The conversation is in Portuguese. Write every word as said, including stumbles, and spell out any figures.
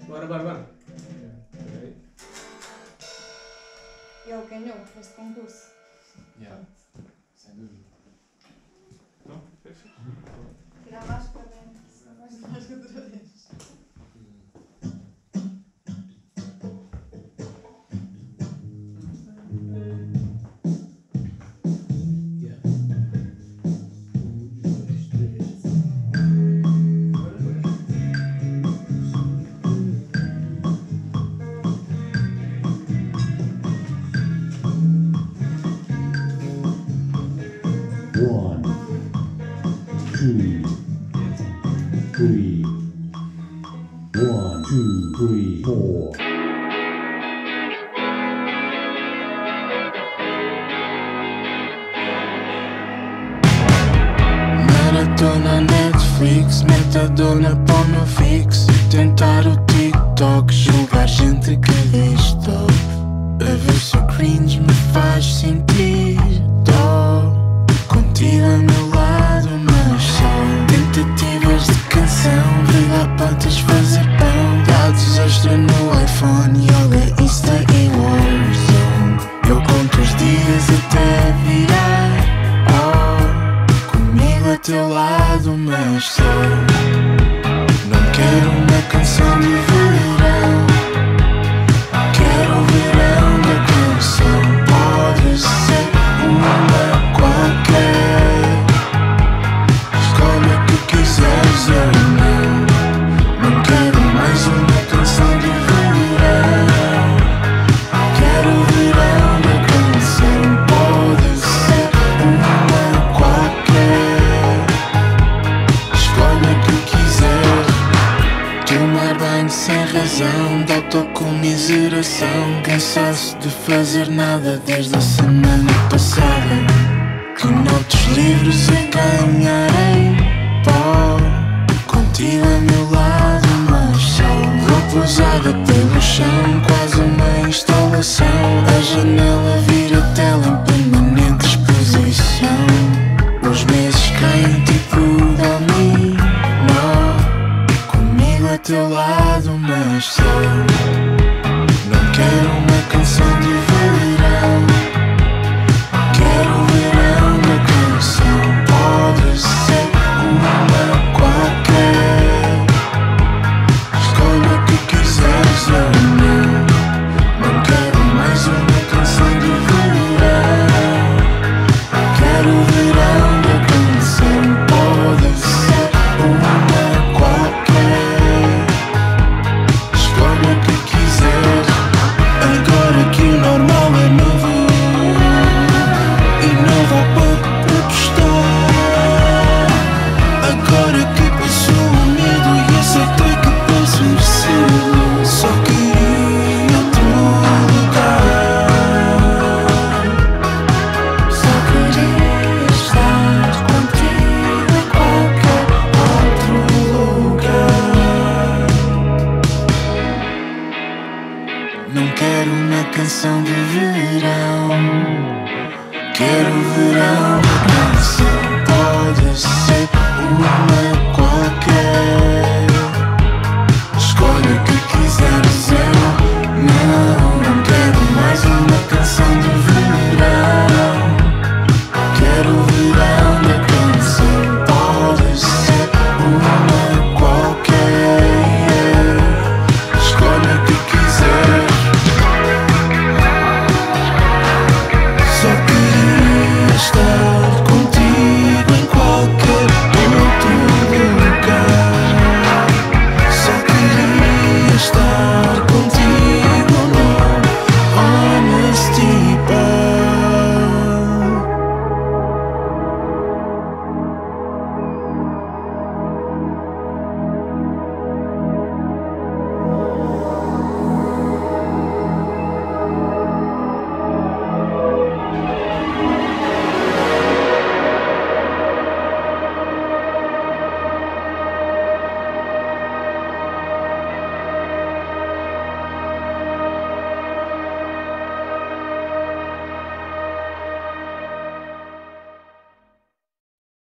Bora, bora, bora. Ele ganhou este concurso. Yeah. Sem dúvida. Não? Fecha. Tira a máscara dentro. Mais a máscara outra vez. One, two, three. One, two, three, four. Maratona Netflix, metadona para o meu fixo. Tentar o TikTok, julgar gente que diz top. A ver se o cringe me faz sentir dó. Contigo a meu lado, mas só tentativas de canção, virar pantas, fazer pão. Dados extra no iPhone, yoga, Insta e Warzone. Eu conto os dias até virar, oh, comigo a teu lado, mas só. Não quero uma canção de verão, quero o verão da canção. Pode ser uma qualquer, escolhe o que quiseres, eu não. Não quero mais uma canção de verão, quero o verão da canção. Pode ser uma qualquer, escolhe o que quiseres. Tomar banho sem razão, de autocomiseração. Cansaço de fazer nada desde a semana passada. Que noutros livros eu ganharei pó. Contigo a meu lado, mas só roupa usada pelo chão, quase uma instalação. A janela vira tela em permanente exposição. Os meses caem tipo dominó, comigo a teu lado, mas só. Não quero uma canção de verão, quero o verão da canção. Pode ser uma qualquer, escolhe o que quiseres, eu não. Não quero mais uma canção de verão, quero o verão da canção. Pode ser uma qualquer, escolhe o que quiseres. Agora que o normal é novo e não vou pouco protestar. Agora que passou o medo e aceitei que posso merecer, só queria outro lugar. Só queria estar contigo em qualquer outro lugar. Não quero uma canção de verão, quero o verão da canção. Pode ser